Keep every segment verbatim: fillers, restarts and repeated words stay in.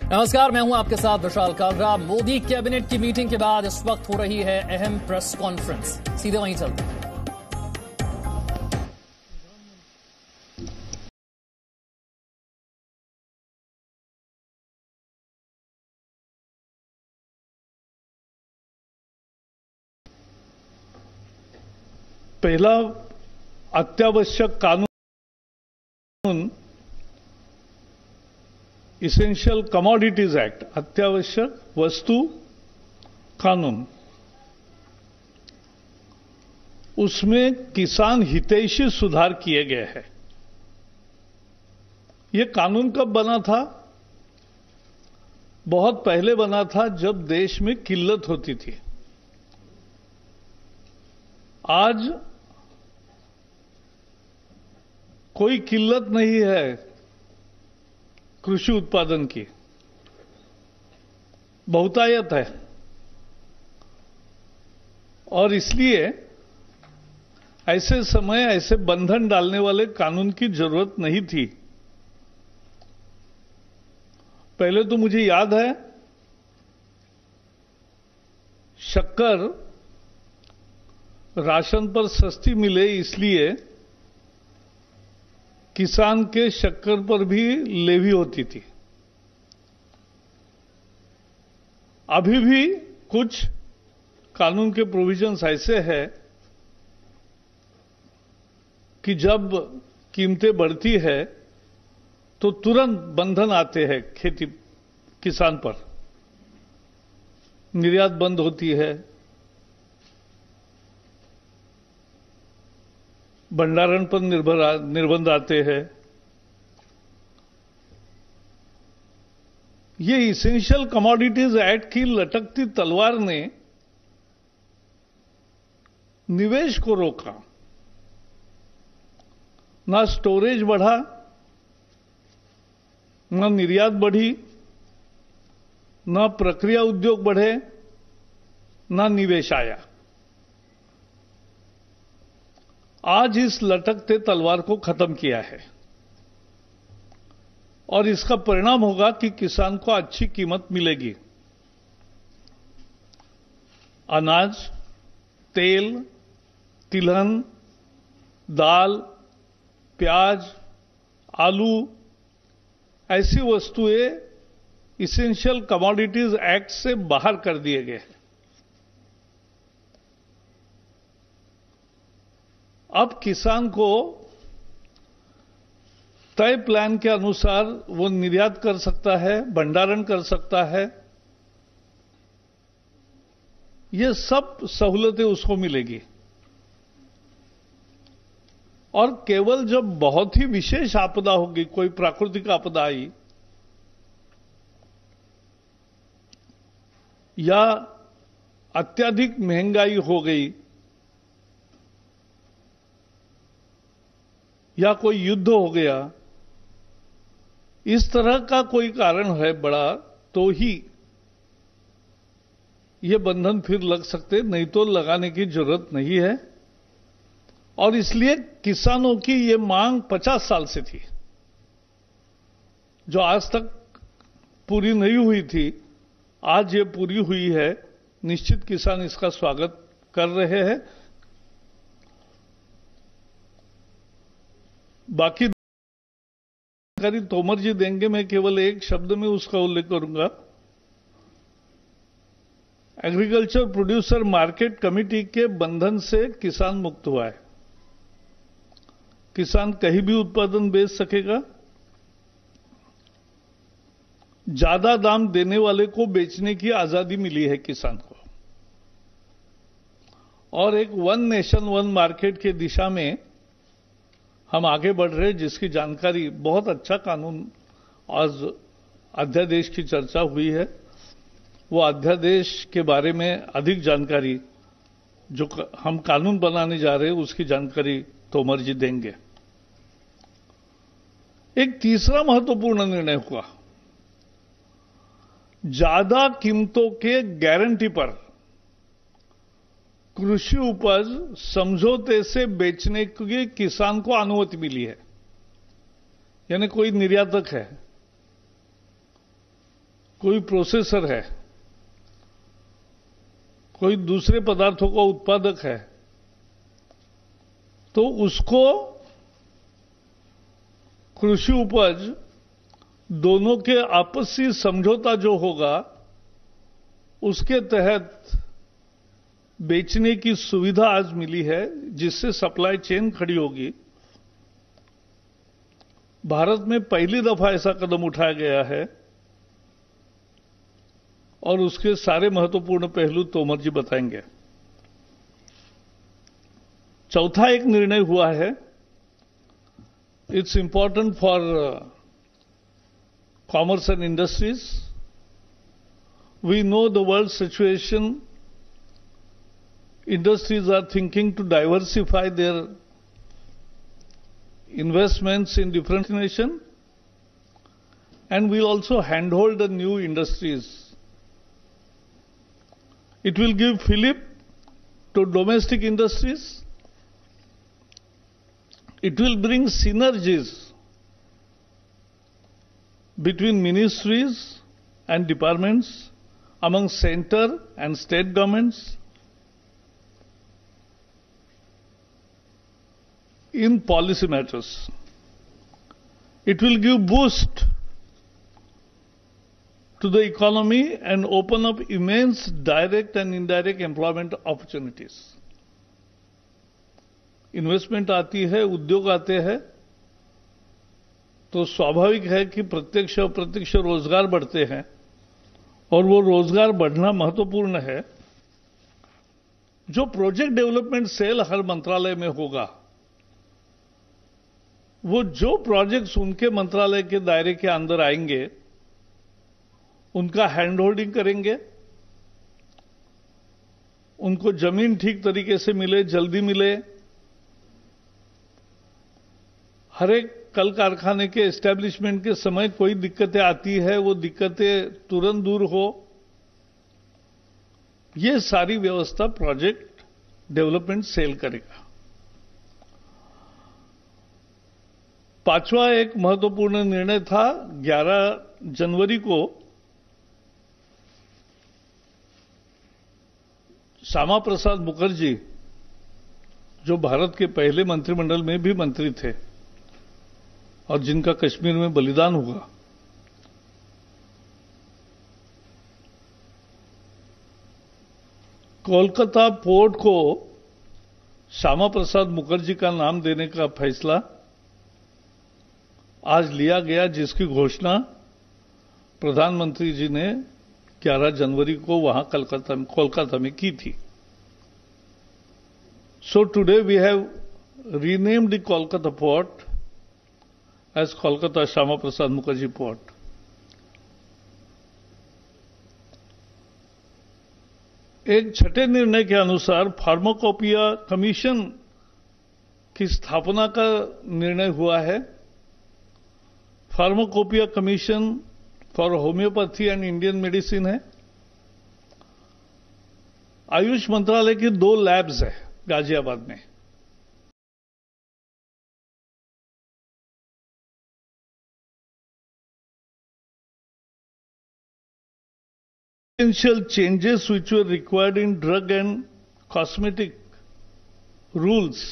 नमस्कार, मैं हूं आपके साथ विशाल कालरा। मोदी कैबिनेट की मीटिंग के बाद इस वक्त हो रही है अहम प्रेस कॉन्फ्रेंस। सीधे वहीं चलते हैं। पहला अत्यावश्यक कानून इसेंशियल कमोडिटीज एक्ट, अत्यावश्यक वस्तु कानून, उसमें किसान हितैषी सुधार किए गए हैं। यह कानून कब बना था? बहुत पहले बना था, जब देश में किल्लत होती थी। आज कोई किल्लत नहीं है कृषि उत्पादन की, बहुतायत है। और इसलिए ऐसे समय ऐसे बंधन डालने वाले कानून की जरूरत नहीं थी। पहले तो मुझे याद है, शक्कर राशन पर सस्ती मिले इसलिए किसान के शक्कर पर भी लेवी होती थी। अभी भी कुछ कानून के प्रोविजंस ऐसे हैं कि जब कीमतें बढ़ती है तो तुरंत बंधन आते हैं खेती किसान पर, निर्यात बंद होती है, भंडारण पर निर्भर निर्बंध आते हैं। ये इसेंशियल कमोडिटीज एक्ट की लटकती तलवार ने निवेश को रोका। ना स्टोरेज बढ़ा, ना निर्यात बढ़ी, ना प्रक्रिया उद्योग बढ़े, ना निवेश आया। आज इस लटकते तलवार को खत्म किया है और इसका परिणाम होगा कि किसान को अच्छी कीमत मिलेगी। अनाज, तेल, तिलहन, दाल, प्याज, आलू, ऐसी वस्तुएं इसेंशियल कमोडिटीज एक्ट से बाहर कर दिए गए हैं। अब किसान को तय प्लान के अनुसार वो निर्यात कर सकता है, भंडारण कर सकता है। ये सब सहूलतें उसको मिलेगी। और केवल जब बहुत ही विशेष आपदा होगी, कोई प्राकृतिक आपदा आई या अत्यधिक महंगाई हो गई या कोई युद्ध हो गया, इस तरह का कोई कारण है बड़ा, तो ही ये बंधन फिर लग सकते, नहीं तो लगाने की जरूरत नहीं है। और इसलिए किसानों की ये मांग पचास साल से थी, जो आज तक पूरी नहीं हुई थी, आज ये पूरी हुई है। निश्चित किसान इसका स्वागत कर रहे हैं। बाकी जानकारी तोमर जी देंगे, मैं केवल एक शब्द में उसका उल्लेख करूंगा। एग्रीकल्चर प्रोड्यूसर मार्केट कमेटी के बंधन से किसान मुक्त हुआ है। किसान कहीं भी उत्पादन बेच सकेगा। ज्यादा दाम देने वाले को बेचने की आजादी मिली है किसान को। और एक वन नेशन वन मार्केट के दिशा में हम आगे बढ़ रहे हैं, जिसकी जानकारी, बहुत अच्छा कानून आज अध्यादेश की चर्चा हुई है। वो अध्यादेश के बारे में अधिक जानकारी जो हम कानून बनाने जा रहे हैं उसकी जानकारी तोमर जी देंगे। एक तीसरा महत्वपूर्ण निर्णय हुआ, ज्यादा कीमतों के गारंटी पर कृषि उपज समझौते से बेचने की किसान को अनुमति मिली है। यानी कोई निर्यातक है, कोई प्रोसेसर है, कोई दूसरे पदार्थों का उत्पादक है, तो उसको कृषि उपज दोनों के आपसी समझौता जो होगा उसके तहत बेचने की सुविधा आज मिली है, जिससे सप्लाई चेन खड़ी होगी। भारत में पहली दफा ऐसा कदम उठाया गया है और उसके सारे महत्वपूर्ण पहलू तोमर जी बताएंगे। चौथा एक निर्णय हुआ है, it's important for commerce and industries. We know the world situation, industries are thinking to diversify their investments in different nations, and will also handhold the new industries. It will give fillip to domestic industries. It will bring synergies between ministries and departments, among center and state governments, in policy matters. It will give boost to the economy and open up immense direct and indirect employment opportunities. Investment आती है, उद्योग आते हैं, तो स्वाभाविक है कि प्रत्यक्ष और अप्रत्यक्ष रोजगार बढ़ते हैं, और वो रोजगार बढ़ना महत्वपूर्ण है। जो प्रोजेक्ट डेवलपमेंट सेल हर मंत्रालय में होगा, वो जो प्रोजेक्ट्स उनके मंत्रालय के दायरे के अंदर आएंगे उनका हैंड होल्डिंग करेंगे, उनको जमीन ठीक तरीके से मिले, जल्दी मिले, हर एक कल कारखाने के एस्टेब्लिशमेंट के समय कोई दिक्कतें आती है, वो दिक्कतें तुरंत दूर हो, ये सारी व्यवस्था प्रोजेक्ट डेवलपमेंट सेल करेगा। पांचवा एक महत्वपूर्ण निर्णय था, ग्यारह जनवरी को श्यामा प्रसाद मुखर्जी, जो भारत के पहले मंत्रिमंडल में भी मंत्री थे और जिनका कश्मीर में बलिदान हुआ, कोलकाता पोर्ट को श्यामा प्रसाद मुखर्जी का नाम देने का फैसला आज लिया गया, जिसकी घोषणा प्रधानमंत्री जी ने ग्यारह जनवरी को वहां कलकत्ता में कोलकाता में की थी। So today we have renamed the Kolkata port as Kolkata Shyama Prasad Mukherjee port. एक छठे निर्णय के अनुसार फार्माकोपिया कमीशन की स्थापना का निर्णय हुआ है। Pharmacopoeia commission for homoeopathy and Indian medicine है। आयुष मंत्रालय की दो लैब्स है गाजियाबाद में। Essential changes which were required in drug and cosmetic rules,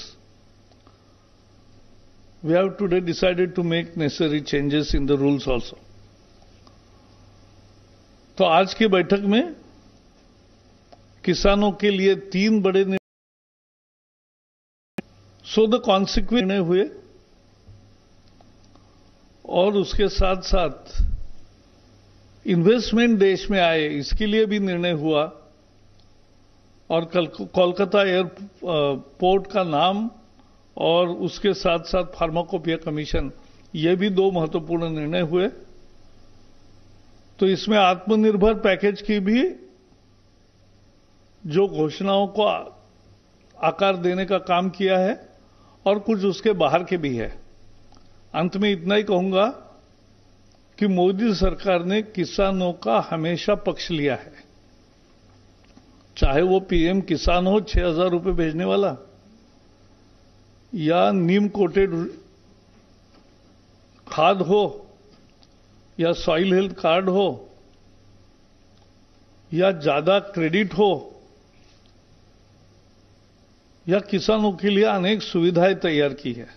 we have today decided to make necessary changes in the rules also. तो आज की बैठक में किसानों के लिए तीन बड़े निर्णय, सो द कॉन्सिक्वेंस निर्णय हुए, और उसके साथ साथ इन्वेस्टमेंट देश में आए इसके लिए भी निर्णय हुआ, और कोलकाता एयरपोर्ट का नाम और उसके साथ साथ फार्माकोपिया कमीशन, ये भी दो महत्वपूर्ण निर्णय हुए। तो इसमें आत्मनिर्भर पैकेज की भी जो घोषणाओं को आकार देने का काम किया है, और कुछ उसके बाहर के भी है। अंत में इतना ही कहूंगा कि मोदी सरकार ने किसानों का हमेशा पक्ष लिया है, चाहे वो पीएम किसान हो छह हजार रुपये भेजने वाला, या नीम कोटेड खाद हो, या सॉइल हेल्थ कार्ड हो, या ज्यादा क्रेडिट हो या किसानों के लिए अनेक सुविधाएं तैयार की है।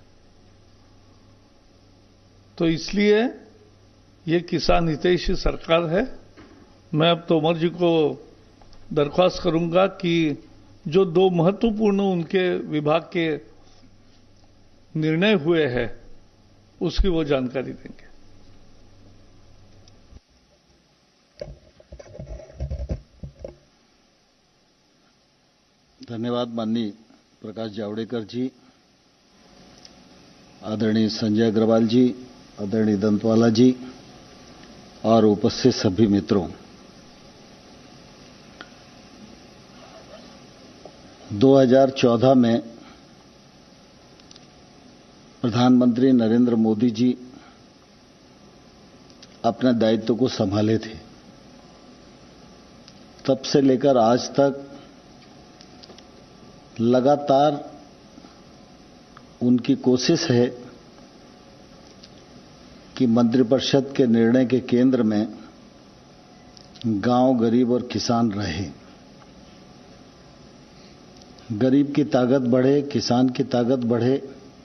तो इसलिए ये किसान हितैषी सरकार है। मैं अब तोमर जी को दरख्वास्त करूंगा कि जो दो महत्वपूर्ण उनके विभाग के निर्णय हुए हैं उसकी वो जानकारी देंगे। धन्यवाद माननीय प्रकाश जावड़ेकर जी, आदरणीय संजय अग्रवाल जी, आदरणीय दंतवाला जी और उपस्थित सभी मित्रों। दो हज़ार चौदह में प्रधानमंत्री नरेंद्र मोदी जी अपने दायित्व को संभाले थे। तब से लेकर आज तक लगातार उनकी कोशिश है कि मंत्रिपरिषद के निर्णय के केंद्र में गांव, गरीब और किसान रहे। गरीब की ताकत बढ़े, किसान की ताकत बढ़े,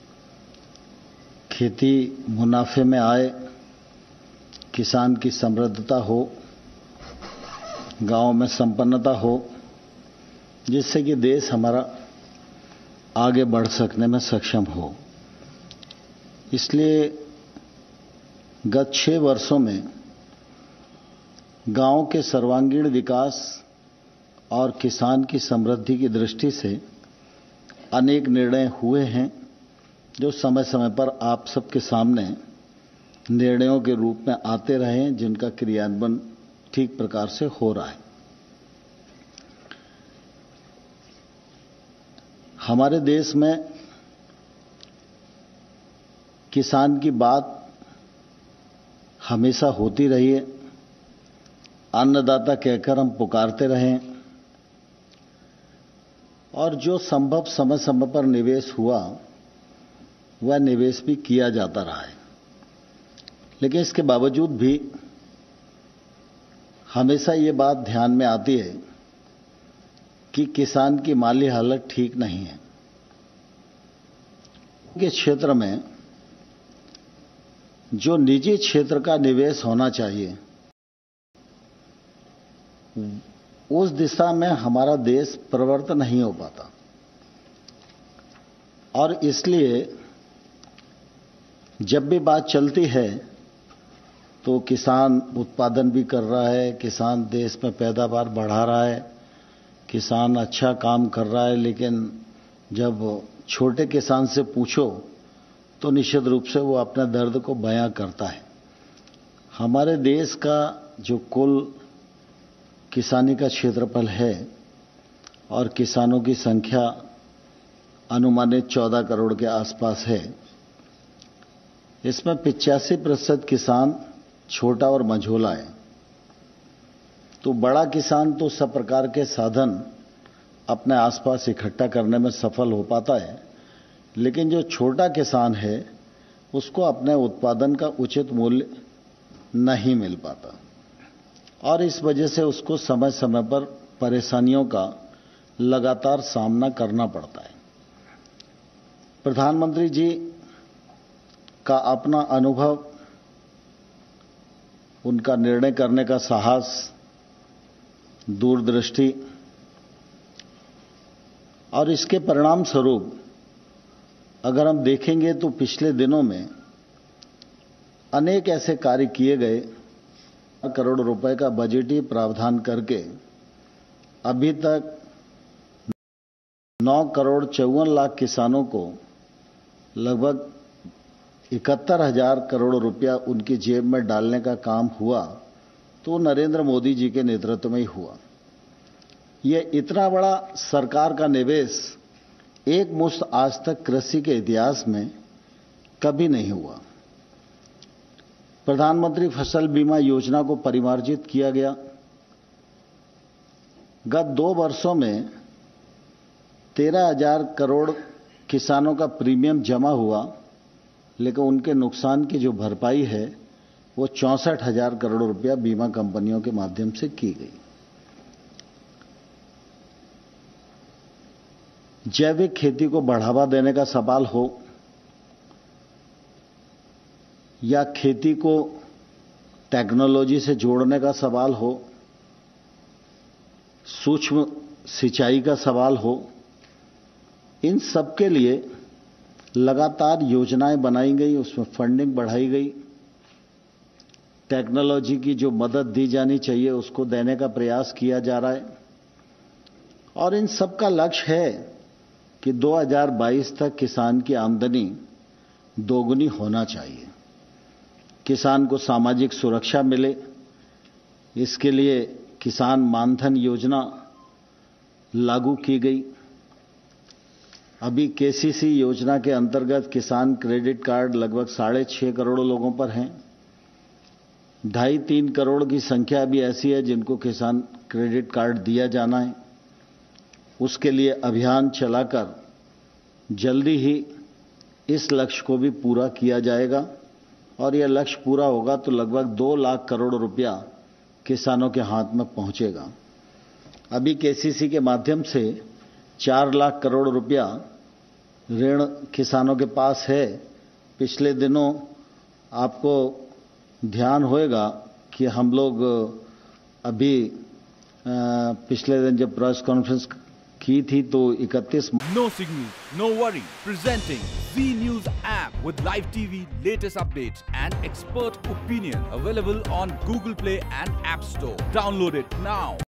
खेती मुनाफे में आए, किसान की समृद्धता हो, गांव में संपन्नता हो, जिससे कि देश हमारा आगे बढ़ सकने में सक्षम हो। इसलिए गत छह वर्षों में गांव के सर्वांगीण विकास और किसान की समृद्धि की दृष्टि से अनेक निर्णय हुए हैं, जो समय समय पर आप सबके सामने निर्णयों के रूप में आते रहे हैं, जिनका क्रियान्वयन ठीक प्रकार से हो रहा है। हमारे देश में किसान की बात हमेशा होती रही है। अन्नदाता कहकर हम पुकारते रहे और जो संभव समय समय पर निवेश हुआ वह निवेश भी किया जाता रहा है। लेकिन इसके बावजूद भी हमेशा ये बात ध्यान में आती है कि किसान की माली हालत ठीक नहीं है। के क्षेत्र में जो निजी क्षेत्र का निवेश होना चाहिए, उस दिशा में हमारा देश प्रवृत्त नहीं हो पाता और इसलिए जब भी बात चलती है तो किसान उत्पादन भी कर रहा है, किसान देश में पैदावार बढ़ा रहा है, किसान अच्छा काम कर रहा है, लेकिन जब छोटे किसान से पूछो तो निश्चित रूप से वो अपने दर्द को बयां करता है। हमारे देश का जो कुल किसानी का क्षेत्रफल है और किसानों की संख्या अनुमानित चौदह करोड़ के आसपास है, इसमें पिचासी प्रतिशत किसान छोटा और मझोला है। तो बड़ा किसान तो सब प्रकार के साधन अपने आसपास इकट्ठा करने में सफल हो पाता है, लेकिन जो छोटा किसान है उसको अपने उत्पादन का उचित मूल्य नहीं मिल पाता और इस वजह से उसको समय समय पर परेशानियों का लगातार सामना करना पड़ता है। प्रधानमंत्री जी का अपना अनुभव, उनका निर्णय करने का साहस, दूरदृष्टि और इसके परिणाम स्वरूप अगर हम देखेंगे तो पिछले दिनों में अनेक ऐसे कार्य किए गए। करोड़ रुपए का बजटीय प्रावधान करके अभी तक नौ करोड़ चौवन लाख किसानों को लगभग इकहत्तर हजार करोड़ रुपया उनकी जेब में डालने का काम हुआ, तो नरेंद्र मोदी जी के नेतृत्व में ही हुआ। यह इतना बड़ा सरकार का निवेश एक मुश्त आज तक कृषि के इतिहास में कभी नहीं हुआ। प्रधानमंत्री फसल बीमा योजना को परिमार्जित किया गया। गत दो वर्षों में तेरह हजार करोड़ किसानों का प्रीमियम जमा हुआ, लेकिन उनके नुकसान की जो भरपाई है वो चौंसठ हजार करोड़ रुपया बीमा कंपनियों के माध्यम से की गई। जैविक खेती को बढ़ावा देने का सवाल हो या खेती को टेक्नोलॉजी से जोड़ने का सवाल हो, सूक्ष्म सिंचाई का सवाल हो, इन सब के लिए लगातार योजनाएं बनाई गई, उसमें फंडिंग बढ़ाई गई, टेक्नोलॉजी की जो मदद दी जानी चाहिए उसको देने का प्रयास किया जा रहा है। और इन सब का लक्ष्य है कि दो हज़ार बाईस तक किसान की आमदनी दोगुनी होना चाहिए, किसान को सामाजिक सुरक्षा मिले। इसके लिए किसान मानधन योजना लागू की गई। अभी केसीसी योजना के अंतर्गत किसान क्रेडिट कार्ड लगभग साढ़े छह करोड़ लोगों पर हैं। ढाई तीन करोड़ की संख्या भी ऐसी है जिनको किसान क्रेडिट कार्ड दिया जाना है। उसके लिए अभियान चलाकर जल्दी ही इस लक्ष्य को भी पूरा किया जाएगा और यह लक्ष्य पूरा होगा तो लगभग दो लाख करोड़ रुपया किसानों के हाथ में पहुंचेगा। अभी केसीसी के माध्यम से चार लाख करोड़ रुपया ऋण किसानों के पास है। पिछले दिनों आपको ध्यान होगा कि हम लोग अभी पिछले दिन जब प्रेस कॉन्फ्रेंस की थी तो इकतीस No signal, no worry. Presenting Z News app with live T V, latest updates and expert opinion. Available on Google Play and App Store. Download it now.